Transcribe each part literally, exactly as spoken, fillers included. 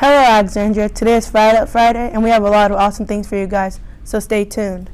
Hello Alexandria, today is Friday, Friday and we have a lot of awesome things for you guys, so stay tuned.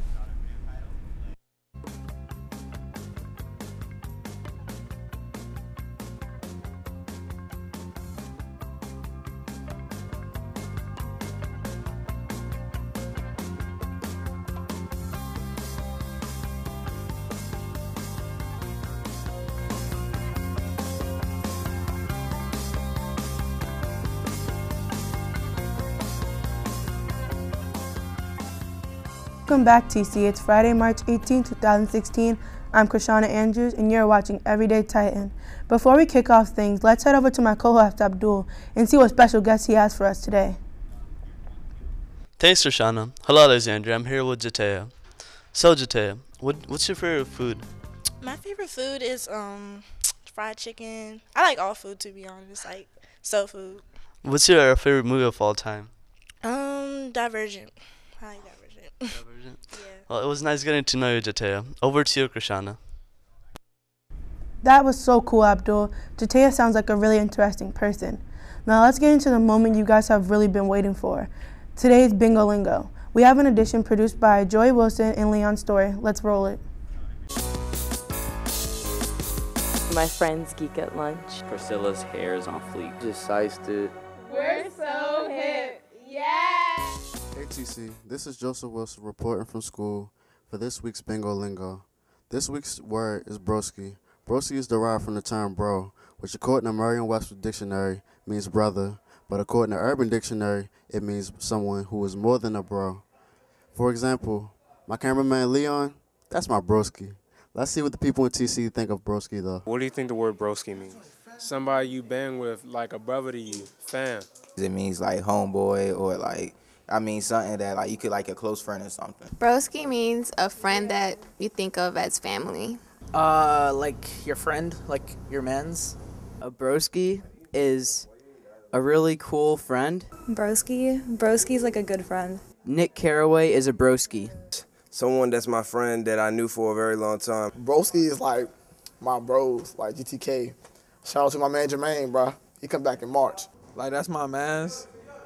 Welcome back T C, it's Friday, March eighteenth, two thousand sixteen. I'm Krishana Andrews and you're watching Everyday Titan. Before we kick off things, let's head over to my co-host Abdul and see what special guests he has for us today. Thanks Krishana. Hello Alexandria, I'm here with Jatea. So Jatea, what, what's your favorite food? My favorite food is um fried chicken. I like all food, to be honest, like soul food. What's your favorite movie of all time? Um, Divergent. I like Divergent. Divergent? Yeah. Well, it was nice getting to know you, Jatea. Over to you, Krishana. That was so cool, Abdul. Jatea sounds like a really interesting person. Now let's get into the moment you guys have really been waiting for. Today's Bingo Lingo. We have an edition produced by Joy Wilson and Leon Story. Let's roll it. My friends geek at lunch. Priscilla's hair is on fleek. Just sized it. We're so hip. Yeah! Hey T C, this is Joseph Wilson reporting from school for this week's Bingo Lingo. This week's word is broski. Broski is derived from the term bro, which according to Merriam-Webster Dictionary means brother, but according to Urban Dictionary, it means someone who is more than a bro. For example, my cameraman Leon, that's my broski. Let's see what the people in T C think of broski though. What do you think the word broski means? Somebody you bang with, like a brother to you, fam. It means like homeboy or like, I mean something that like you could like a close friend or something. Broski means a friend that you think of as family. Uh, like your friend, like your man's. A broski is a really cool friend. Broski? Broski's like a good friend. Nick Carraway is a broski. Someone that's my friend that I knew for a very long time. Broski is like my bros, like G T K. Shout out to my man Jermaine, bro. He come back in March. Like that's my man's.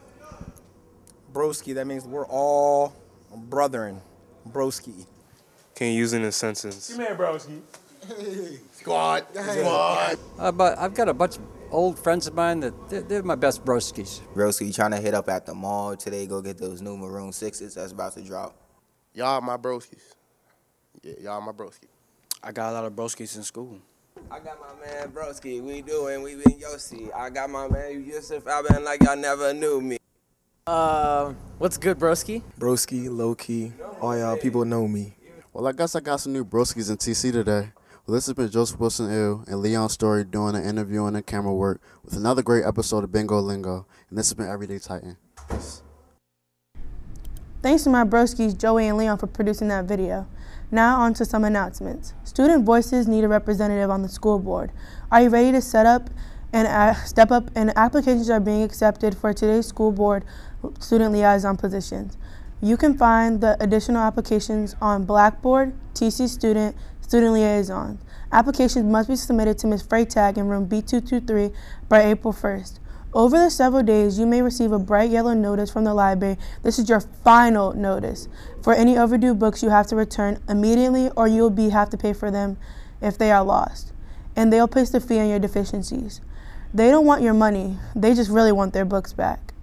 Broski, that means we're all brothering. Broski. Can you use it in a sentence? Come here, broski. Squad. Squad. Uh, but I've got a bunch of old friends of mine that they're, they're my best broskis. Broski, you trying to hit up at the mall today, go get those new maroon sixes that's about to drop. Y'all my broskis. Yeah, y'all my broski. I got a lot of broskis in school. I got my man Broski, we doing, we been Yossi. I got my man Yusuf, I been like y'all never knew me. Uh, what's good, broski? Broski, low key, all y'all people know me. Well, I guess I got some new broskis in T C today. Well, this has been Joseph Wilson Ill and Leon Story doing an interview and camera work with another great episode of Bingo Lingo. And this has been Everyday Titan. Peace. Thanks to my broskis, Joey and Leon, for producing that video. Now on to some announcements. Student voices need a representative on the school board. Are you ready to set up and uh, step up? And applications are being accepted for today's school board student liaison positions. You can find the additional applications on Blackboard, T C Student, Student Liaison. Applications must be submitted to Miz Freytag in room B two two three by April first. Over the several days, you may receive a bright yellow notice from the library. This is your final notice. For any overdue books, you have to return immediately or you'll be have to pay for them if they are lost. And they'll place the fee on your deficiencies. They don't want your money. They just really want their books back.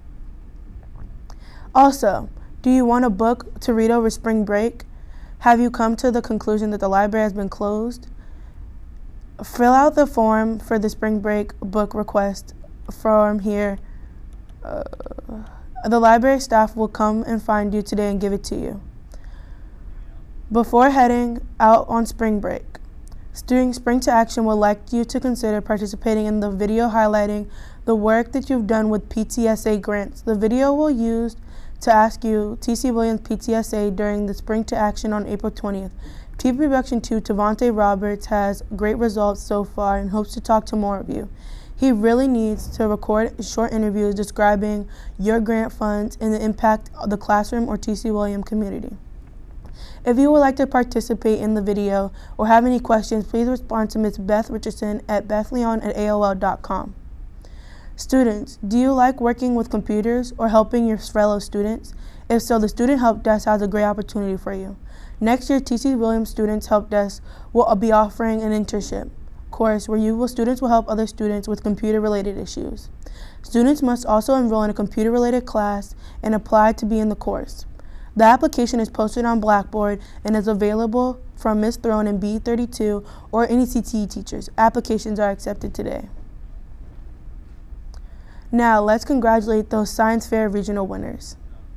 Also, do you want a book to read over spring break? Have you come to the conclusion that the library has been closed? Fill out the form for the spring break book request form here. Uh, the library staff will come and find you today and give it to you. Before heading out on spring break, during Spring to Action would like you to consider participating in the video highlighting the work that you've done with P T S A grants. The video will use to ask you T C Williams P T S A during the Spring to Action on April twentieth. T V Production two, Tavante Roberts, has great results so far and hopes to talk to more of you. He really needs to record short interviews describing your grant funds and the impact of the classroom or T C Williams community. If you would like to participate in the video or have any questions, please respond to Miz Beth Richardson at bethleon at A O L dot com. Students, do you like working with computers or helping your fellow students? If so, the Student Help Desk has a great opportunity for you. Next year, T C Williams Students Help Desk will be offering an internship course where you will, students will help other students with computer-related issues. Students must also enroll in a computer-related class and apply to be in the course. The application is posted on Blackboard and is available from Miz Throne and B thirty-two or any C T E teachers. Applications are accepted today. Now, let's congratulate those Science Fair regional winners.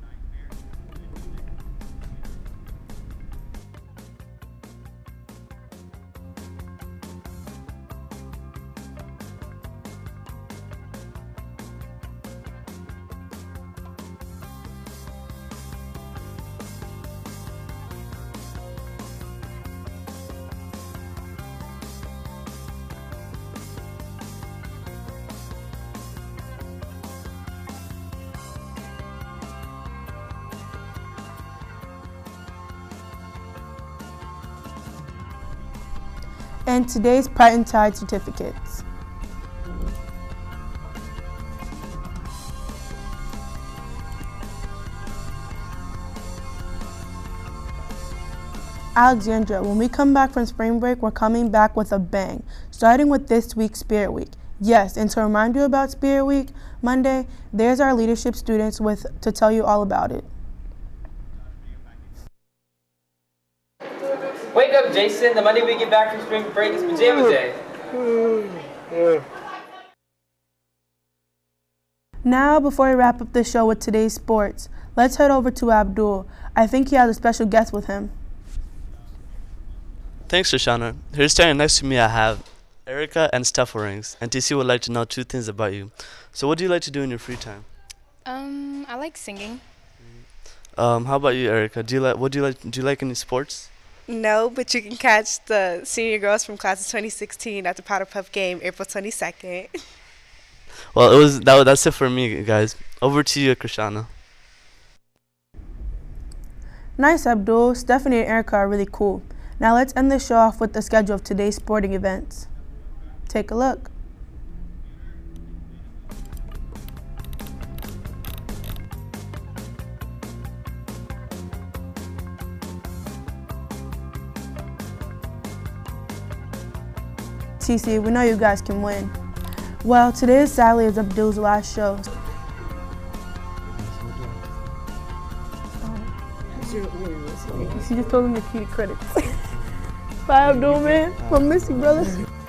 And today's Pride and Tide certificates. Alexandra, when we come back from spring break, we're coming back with a bang, starting with this week's Spirit Week. Yes, and to remind you about Spirit Week, Monday, there's our leadership students with to tell you all about it. Wake up, Jason. The Monday we get back from spring break is pajama day. Now, before we wrap up the show with today's sports, let's head over to Abdul. I think he has a special guest with him. Thanks, Shoshana. Here standing next to me I have Erica and Steph Rings, and T C would like to know two things about you. So what do you like to do in your free time? Um, I like singing. Um, how about you, Erica? Do you like what do you like do you like any sports? No, but you can catch the senior girls from class of twenty sixteen at the Powder Puff game April twenty-second. Well, it was that. That's it for me, guys. Over to you, Krishana. Nice, Abdul. Stephanie and Erica are really cool. Now let's end the show off with the schedule of today's sporting events. Take a look. T C, we know you guys can win. Well, today sadly is Abdul's last show. She just told him to keep the credits. Bye, Abdul, man. I miss you, brother.